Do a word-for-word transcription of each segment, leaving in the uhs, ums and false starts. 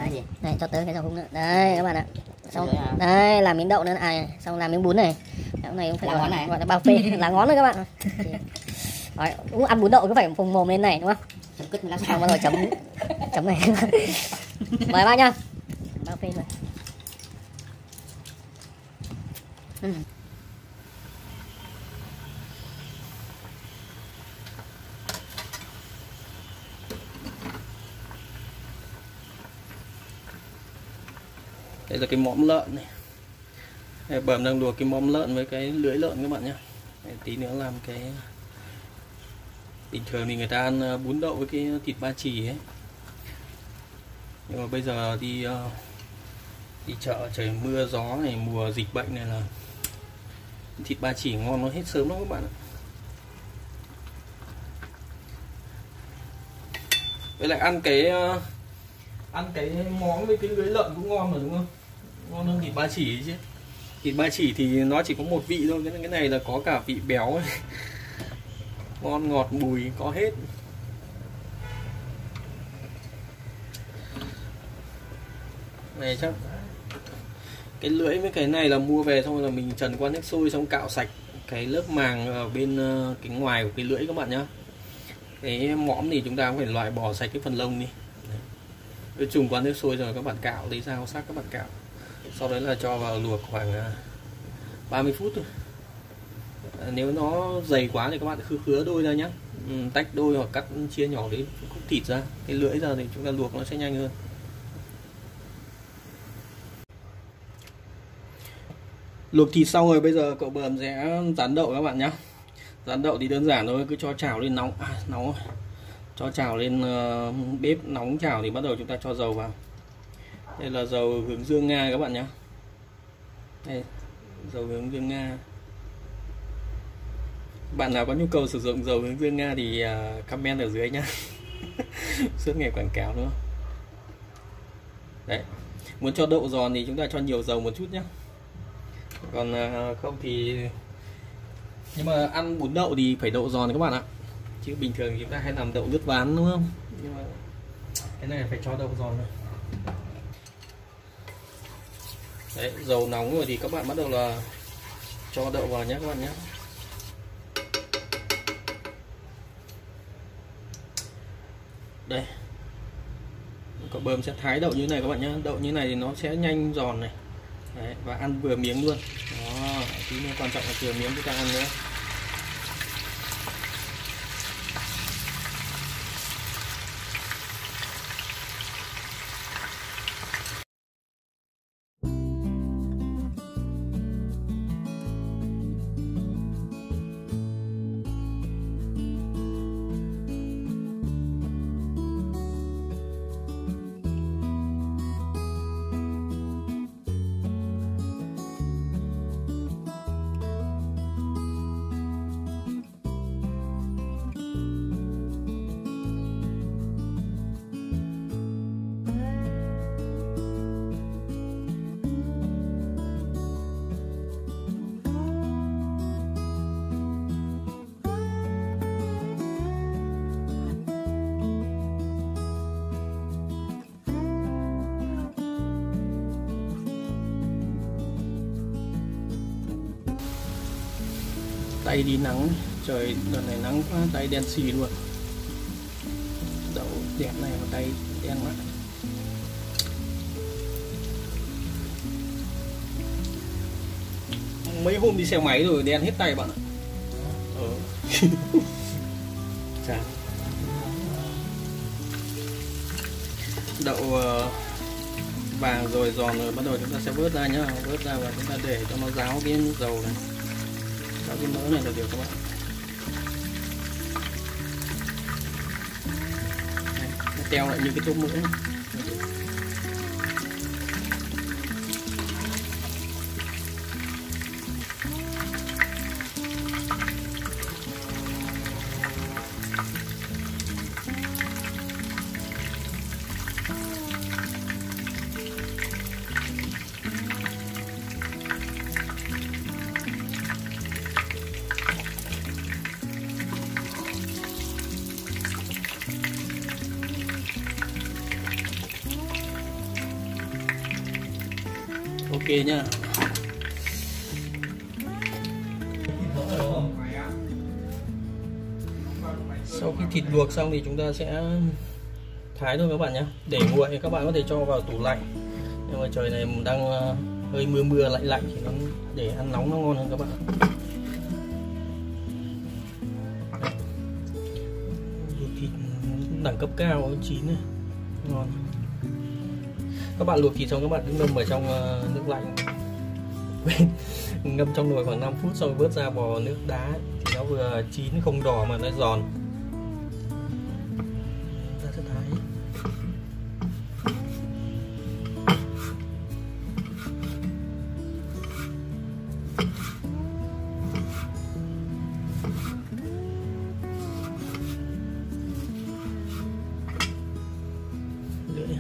Cái gì? Này cho tới cái rau húng nữa. Đây các bạn ạ. Xong đây làm miếng đậu nữa à, xong làm miếng bún này. Cái này cũng phải Lá gọi, ngón này. gọi là bao phê, lá ngón nữa các bạn. Đấy, cũng ăn bún đậu cứ phải phồng mồm lên này đúng không? Chấm cứt lá Xong bắt đầu chấm chấm này. Mời bác nhá. Bao phê rồi. Ừ. Đây là cái mõm lợn này. Đây, Bẩm đang luộc cái mõm lợn với cái lưỡi lợn các bạn nhé. Đây, tí nữa làm cái bình thường thì người ta ăn bún đậu với cái thịt ba chỉ ấy, nhưng mà bây giờ đi đi chợ trời mưa gió này, mùa dịch bệnh này là thịt ba chỉ ngon nó hết sớm lắm các bạn ạ. Với lại ăn cái ăn cái món với cái lưỡi lợn cũng ngon rồi đúng không? Ngon hơn thịt ba chỉ chứ. Thịt ba chỉ thì nó chỉ có một vị thôi, cái cái này là có cả vị béo ấy. Ngon ngọt bùi có hết. Này chắc cái lưỡi với cái này là mua về xong rồi là mình trần qua nước sôi xong cạo sạch cái lớp màng ở bên cái ngoài của cái lưỡi các bạn nhá. Cái mõm thì chúng ta cũng phải loại bỏ sạch cái phần lông đi. Cứ trùng qua nước sôi rồi các bạn cạo, lấy dao sắc các bạn cạo. Sau đấy là cho vào luộc khoảng ba mươi phút thôi. À, nếu nó dày quá thì các bạn khứ khứa đôi ra nhé, ừ, tách đôi hoặc cắt chia nhỏ cái khúc thịt ra. Cái lưỡi ra thì chúng ta luộc nó sẽ nhanh hơn. Luộc thịt xong rồi bây giờ cậu Bờm sẽ rán đậu các bạn nhé. Rán đậu thì đơn giản thôi, cứ cho chảo lên nóng, à, nóng rồi. Cho chảo lên uh, bếp nóng chảo thì bắt đầu chúng ta cho dầu vào. Đây là dầu hướng dương Nga các bạn nhé. Đây, dầu hướng dương Nga. Bạn nào có nhu cầu sử dụng dầu hướng dương Nga thì uh, comment ở dưới nhá. Suốt ngày quảng cáo nữa. Đấy, muốn cho đậu giòn thì chúng ta cho nhiều dầu một chút nhé. Còn uh, không thì, nhưng mà ăn bún đậu thì phải đậu giòn các bạn ạ. Chứ bình thường chúng ta hay làm đậu lướt ván đúng không? Nhưng mà cái này phải cho đậu giòn rồi. Đấy, dầu nóng rồi thì các bạn bắt đầu là cho đậu vào nhé các bạn nhé. Đây, cậu Bờm sẽ thái đậu như này các bạn nhé. Đậu như này thì nó sẽ nhanh giòn này. Đấy, và ăn vừa miếng luôn. Đó, tí nữa quan trọng là vừa miếng chúng ta ăn nữa. Tay đi nắng, trời đợt này nắng quá, tay đen xì luôn. Đậu đẹp này mà tay đen quá. Mấy hôm đi xe máy rồi đen hết tay bạn ạ. Ờ. Chà. Đậu uh, vàng rồi giòn rồi bắt đầu chúng ta sẽ vớt ra nhá, vớt ra và chúng ta để cho nó ráo cái dầu này. Ráo cái mỡ này là được các bạn. Đây, nó teo lại như cái tôm mỡ này. Ok nhá. Sau khi thịt luộc xong thì chúng ta sẽ thái thôi các bạn nhé, để nguội. Các bạn có thể cho vào tủ lạnh, nhưng mà trời này đang hơi mưa mưa lạnh lạnh thì nó để ăn nóng nó ngon hơn các bạn. Luộc thịt đẳng cấp cao chín này, ngon. Các bạn luộc thịt xong các bạn cứ ngâm ở trong nước lạnh, ngâm trong nồi khoảng năm phút xong vớt ra bỏ nước đá thì nó vừa chín không đỏ mà nó giòn. Ta sẽ thái. Lưỡi.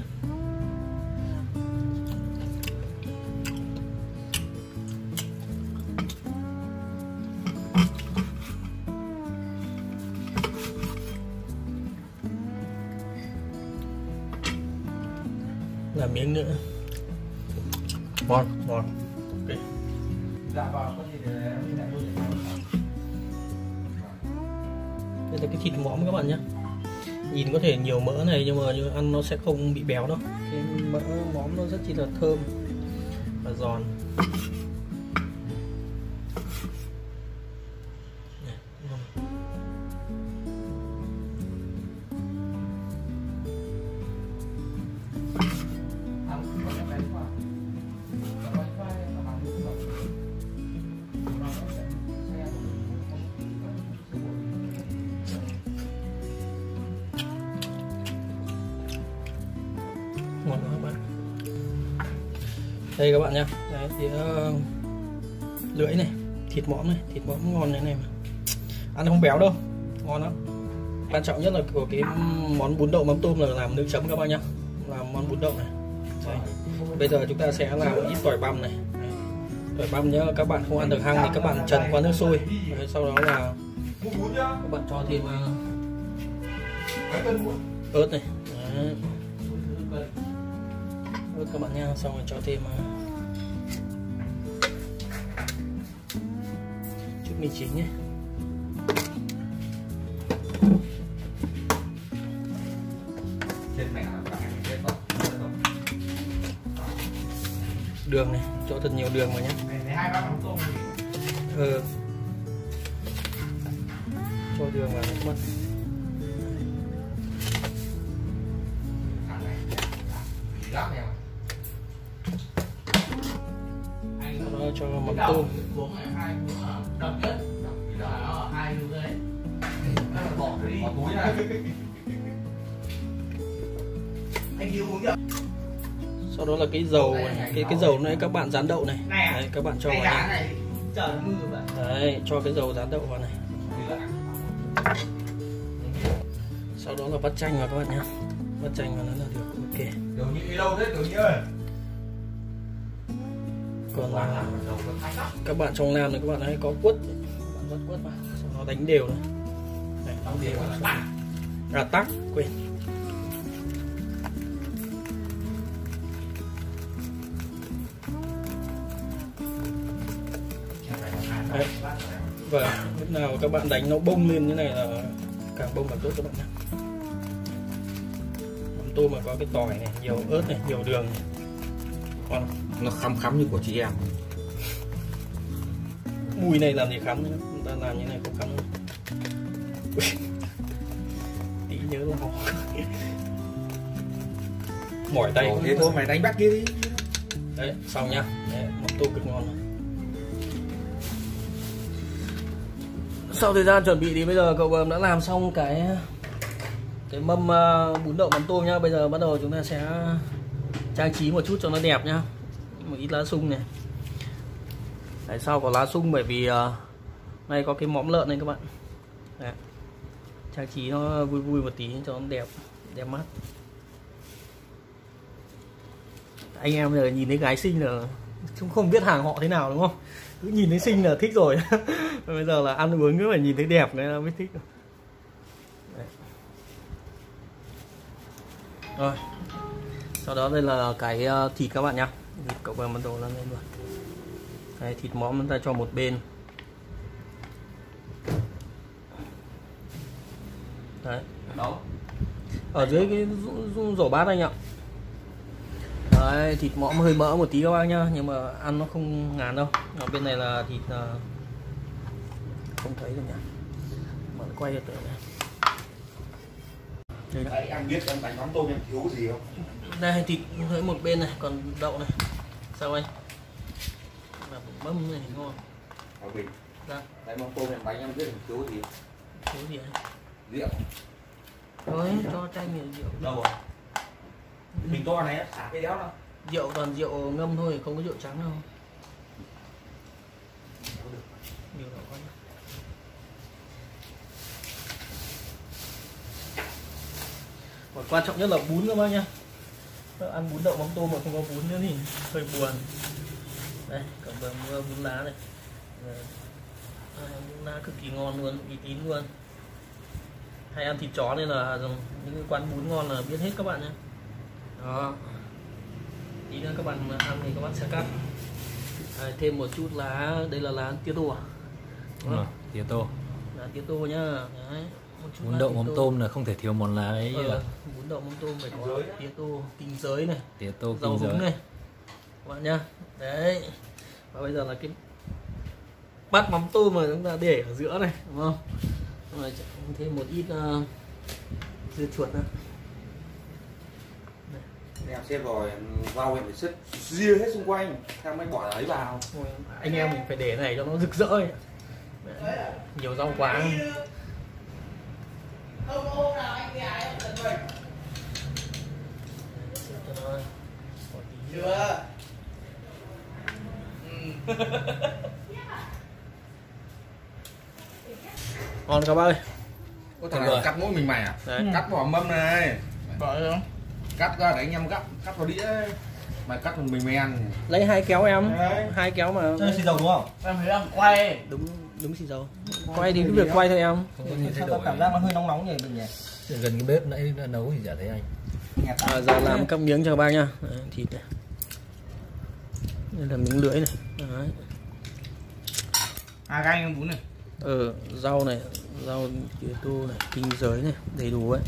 Làm miếng nữa. Ngon, ngon. Ok. Đây là cái thịt mõm các bạn nhé. Nhìn có thể nhiều mỡ này nhưng mà như ăn nó sẽ không bị béo đâu. Cái mỡ mõm nó rất chi là thơm và giòn. Ngon quá các bạn. Đây các bạn nhá. Đấy, thì uh, lưỡi này, thịt mõm này, thịt mõm ngon như thế này mà. Ăn không béo đâu, ngon lắm. Quan trọng nhất là của cái món bún đậu mắm tôm là làm nước chấm các bạn nhá. Làm món bún đậu này. Đấy. Bây giờ chúng ta sẽ làm ít tỏi băm này. Đấy. Tỏi băm nhá, các bạn không ăn được hăng thì các bạn trần qua nước sôi. Đấy, sau đó là các bạn cho thêm uh, ớt này. Đấy. Ớt các bạn nha, xong rồi cho thêm uh, chút mì chính nhé. Đường này, cho thật nhiều đường vào nhé. Ừ. Cho đường vào các bạn. Sau đó cho mắm tôm. Sau đó là cái dầu này, cái cái dầu này các bạn rán đậu này. Đấy, các bạn cho vào này. Đấy, cho cái dầu rán đậu vào này. Sau đó là vắt chanh vào các bạn nhé. Vắt chanh vào nó là được. Ok. Tiểu Nhị đi đâu thế Tiểu Nhị ơi? Còn là các bạn trong Nam này các bạn hãy có quất, các bạn vắt quất vào, sau đó đánh đều này. Đấy, đánh đều. À tắc, quên. Đấy. Và lúc nào các bạn đánh nó bông lên như này là càng bông càng tốt các bạn nhé. Mắm tôm mà có cái tỏi này, nhiều ớt này, nhiều đường này. Còn nó khắm khắm như của chị em. Mùi này làm gì khắm nữa, ta làm như này không khắm nữa. Tí nhớ lo mỏi tay. Ồ, thế thôi mày đánh bắt kia đi. Đấy, xong nhá. Đấy, mắm tôm cực ngon rồi. Sau thời gian chuẩn bị thì bây giờ cậu Bờm đã làm xong cái cái mâm uh, bún đậu mắm tôm nhá. Bây giờ bắt đầu chúng ta sẽ trang trí một chút cho nó đẹp nhá. Một ít lá sung này. Tại sao có lá sung? Bởi vì uh, đây có cái móm lợn này các bạn. Đấy. Trang trí nó vui vui một tí cho nó đẹp, đẹp mắt. Anh em giờ nhìn thấy gái xinh là chúng không biết hàng họ thế nào đúng không? Cứ nhìn thấy xinh là thích rồi. Bây giờ là ăn uống cứ phải nhìn thấy đẹp đấy là mới thích. Đấy. Rồi. Sau đó đây là cái thịt các bạn nhá. Vịt cậu vào món đồ lên đây luôn. Đấy, thịt móm chúng ta cho một bên. Đấy. Đâu? Ở dưới cái rổ bát anh ạ. Đấy, thịt mõm hơi mỡ một tí các bác nhá, nhưng mà ăn nó không ngán đâu. Ở bên này là thịt uh, không thấy rồi nhỉ. Bạn quay được này. Đây Đấy, anh biết em đánh mắm tôm em thiếu gì không? Đây thịt hơi một bên này, còn đậu này. Sao anh? Là mâm này ngon. Ở bình. Dạ. Đánh mắm tôm em đánh em biết em thiếu gì? Thiếu gì anh? Rượu. Thôi, cho chai nhiều rượu. Đâu rồi? Bình to này xả cái đéo đâu. Rượu toàn rượu ngâm thôi, không có rượu trắng đâu. Nhiều đậu quá. Và quan trọng nhất là bún các bác nhá. Ăn bún đậu mắm tôm mà không có bún nữa thì hơi buồn. Đây, cậu vừa mua bún lá này. À, bún lá cực kỳ ngon luôn, uy tín luôn. Hay ăn thịt chó nên là những cái quán bún ngon là biết hết các bạn nhé. Đó. Tí nữa các bạn ăn thì các bạn sẽ cắt. À, thêm một chút lá, đây là lá tía tô à? Đúng rồi, tía tô. Lá tía tô nhá. Đấy. Bún đậu mắm tôm là không thể thiếu món lá ấy. Ừ, bún đậu mắm tôm phải có tía tô, kinh giới này, Tía tô rau kinh húng giới này, các bạn nhá. Đấy. Và bây giờ là cái bát mắm tôm mà chúng ta để ở giữa này, đúng không? Rồi thêm một ít uh, dưa chuột nữa. Em xem rồi, rau em phải xếp ria hết xung quanh, em mới bỏ ấy vào. Rồi, anh em mình phải để này cho nó rực rỡ ấy. Nhiều rau quá. Chưa. Ngon các bác ơi. Có thằng nào cắt mỗi mình mày à? Đấy. Cắt vào mâm này. Bỏ không? Cắt ra để anh em cắt, cắt vào đĩa. Mày cắt một mình mày ăn. Lấy hai kéo em. Đấy. Hai kéo mà. Chơi xì dầu đúng không? Em thấy đang quay. Đúng đúng xì dầu. Quay thì cứ việc quay thôi em. Không có gì thay Sao đổi. cảm giác nó hơi nóng nóng nhỉ mình nhỉ? Gần cái bếp nãy đã nấu thì chả thấy anh. À, giờ làm các miếng cho các bác nhá. Đấy, thịt này. Đây là miếng lưỡi này. Đấy. À gai bún này. Ừ, rau này, rau tía tô này, kinh giới này, đầy đủ ấy.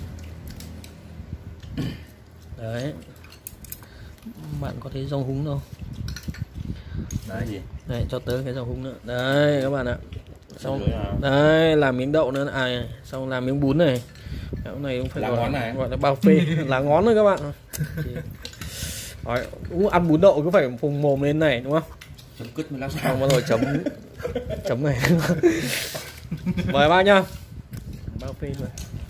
Đấy. Bạn có thấy rau húng đâu? Đấy gì? Đấy, cho tớ cái rau húng nữa. Đấy các bạn ạ. Xong đấy, làm miếng đậu nữa, à xong làm miếng bún này. Cái này cũng phải Lá gọi, ngón này. gọi là bao phê, lá ngón thôi các bạn. Đấy, cũng ăn bún đậu cứ phải phùng mồm lên này đúng không? Chấm cứt mới làm sao. Xong bắt rồi chấm chấm này. Mời bác nhá. Bao phê rồi.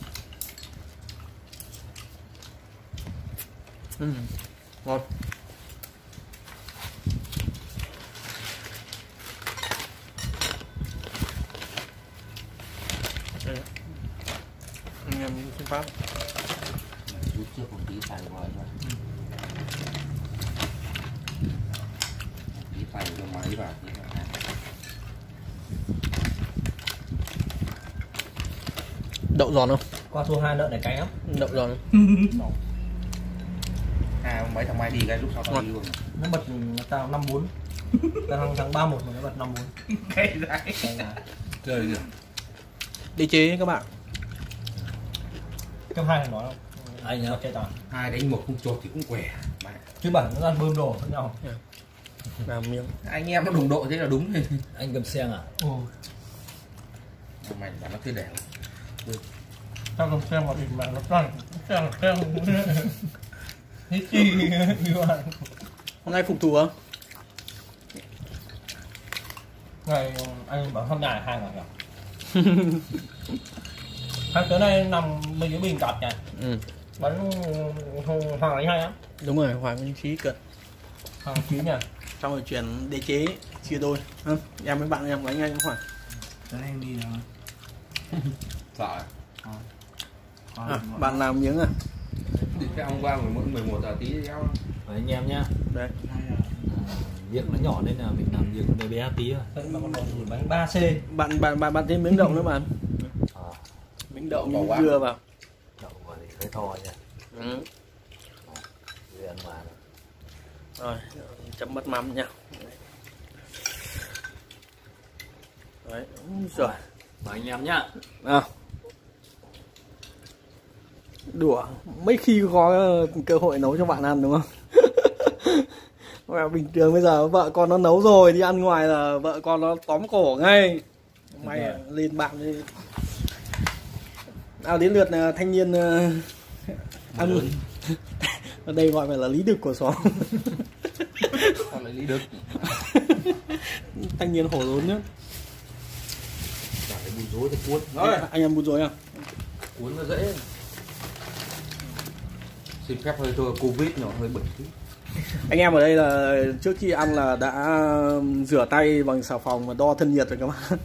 Ừ, ngon. Đây. Anh em xin pháp. Chút trước một tí xài vào thôi. Tí xài cho máy vào tí vào. Đậu giòn không? Qua thua hai nợ này cay lắm. Đậu giòn không? À mấy thằng máy đi cái lúc sau tao đi luôn. Nó bật tao năm bốn. Tao thằng ba một mà nó bật năm bốn. Cây đấy. Chơi gì? Đi chế các bạn. Trong hai thằng nói không? Anh nhá. Chơi toàn. Hai đánh một không chột thì cũng quẻ. Mày. Chứ bản nó ăn bơm đồ khác nhau. Làm miếng. Anh em nó đồng độ thế là đúng. Anh cầm xeng à? Ừ. Mày bảo nó tươi đẹp. Tao không xem vào thịt mà nó toàn xem xem hết chi như vậy. Hôm nay phục thù không? Ngày anh bảo hôm nay hai ngày rồi. Hai tới nay nằm bên dưới bình cặp nha. Ừ. Bánh hoàng đánh hay lắm. Đúng rồi, Hoàng Minh Trí cận. Hoàng chín nha. Xong rồi chuyển đế chế chia đôi. Không? Em với bạn em đánh anh Hoàng. Tới em đi rồi. Sợ. À, bạn làm miếng à? Thì cái ông qua mỗi mười một giờ tí theo. Đấy, anh em nhá. Đây. Việc nó nhỏ nên là mình làm việc bé bé tí thôi. Đấy mà còn còn gì bánh ba C. Bạn bạn bạn bạn thêm miếng đậu nữa bạn. À, Miếng đậu miếng dưa vào. đậu vào thì hơi to nha. Ừ. Dưa ăn mà. Rồi chấm mất mắm nha. Đấy, rồi Và anh em nhá. nào, đùa mấy khi có cơ hội nấu cho bạn ăn đúng không? Mà bình thường bây giờ vợ con nó nấu rồi đi ăn ngoài là vợ con nó tóm cổ ngay. Mày rồi. lên bạn đi. Nào đến lượt uh, thanh niên uh, ăn. Ở đây gọi phải là lý đực của xóm. Sao lại Lý Đức? Thanh niên hổ rốn nhá. Chả phải bùi rối thì cuốn. Rồi, Rồi, anh em bùi rối à? cuốn nó dễ. Xin phép hơi thua Covid nhỏ hơi bẩn tí. Anh em ở đây là trước khi ăn là đã rửa tay bằng xà phòng và đo thân nhiệt rồi các bạn.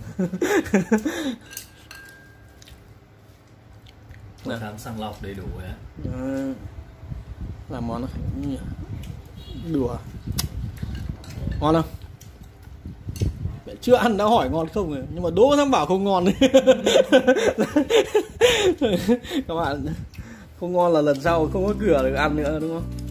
Có khám sàng lọc đầy đủ ấy. Đấy. Làm món này đùa ngon không? Chưa ăn đã hỏi ngon không rồi, nhưng mà đố thằng bảo không ngon. Các bạn, không ngon là lần sau không có cửa được ăn nữa đúng không?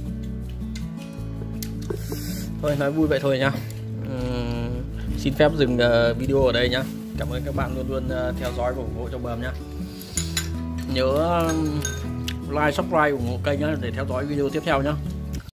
Thôi nói vui vậy thôi nhá. Uhm, xin phép dừng uh, video ở đây nhá. Cảm ơn các bạn luôn luôn uh, theo dõi và ủng hộ cho Bờm nhá. Nhớ uh, like, subscribe ủng hộ kênh nhá để theo dõi video tiếp theo nhá.